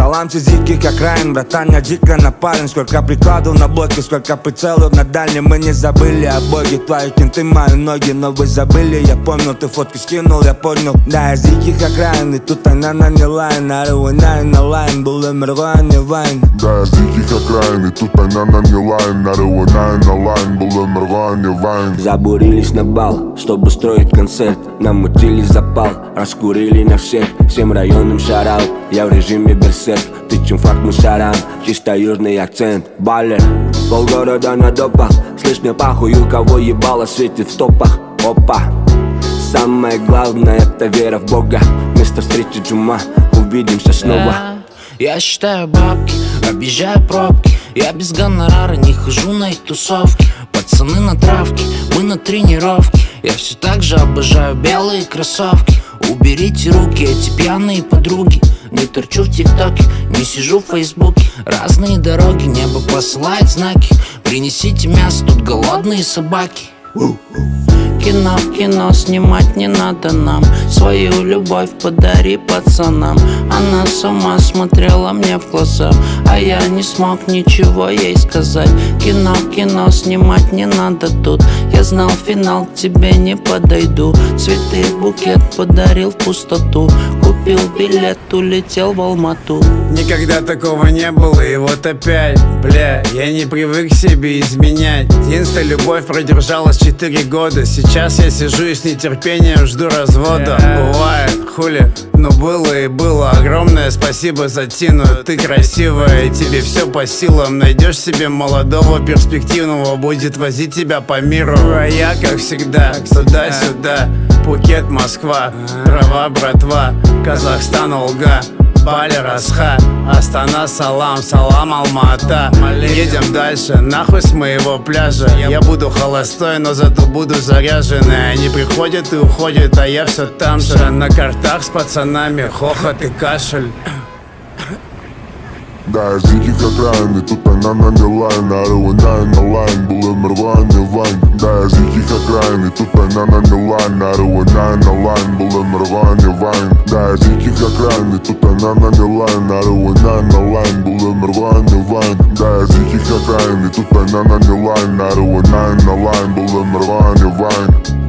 Салам с диких окраин, братан, я дико напарен. Сколько прикладов на блоке, сколько прицелов на дальнем. Мы не забыли о боге, твои кенты, мои ноги. Но вы забыли, я помнил, ты фотки скинул, я понял. Да, я с диких окраин, и тут она не лайн. Нарывай на лайн, был умерла, а не вайн. Да, я с диких окраин, и тут она не лайн. Нарывай на лайн, был умерла, а не вайн. Забурились на бал, чтобы строить концерт. Намутили запал, раскурили на всех. Всем районам шараут, я в режиме берсерк. Тычем факт мусорам, чисто южный акцент. Баллер, полгорода на допах. Слышь, мне похуй, у кого ебало светит в топах. Опа, самое главное это вера в Бога. Место встречи джума, увидимся снова. Я считаю бабки, объезжаю пробки. Я без гонорара не хожу на их тусовки. Пацаны на травке, мы на тренировке. Я все так же обожаю белые кроссовки. Уберите руки, эти пьяные подруги. Не торчу в тиктоке, не сижу в фейсбуке. Разные дороги, небо посылает знаки. Принесите мясо, тут голодные собаки. Кино снимать не надо нам. Свою любовь подари пацанам. Она сама смотрела мне в глаза, а я не смог ничего ей сказать. Кино снимать не надо тут. Я знал финал, к тебе не подойду. Цветы, букет подарил в пустоту. Купил билет, улетел в Алмату. Никогда такого не было, и вот опять, бля, я не привык себе изменять. Инста-любовь продержалась 4 года. Сейчас я сижу и с нетерпением жду развода. Бывает, хули, но было и было. Огромное спасибо за Тину, ты красивая, и тебе все по силам. Найдешь себе молодого, перспективного, будет возить тебя по миру. А я, как всегда, туда-сюда. Пхукет, Москва, трава, братва, Казахстан, Олга, Бали, Расха, Астана, салам, Алма-Ата. Едем дальше, нахуй с моего пляжа. Я буду холостой, но зато буду заряженный. Они приходят и уходят, а я все там же. На картах с пацанами, хохот и кашель. Да, я с диких окраин, и тут она не лайн. Нарывай на лайн, был умерла, а не вайн. Да, я с диких окраин, и тут она не лайн. Нарывай на лайн, был умерла, а не вайн. Да, я с диких окраин, и тут она не лайн. Нарывай на лайн, был умерла, а не вайн. Да, я с диких окраин, и тут она не лайн. Нарывай на лайн, был умерла, а не вайн.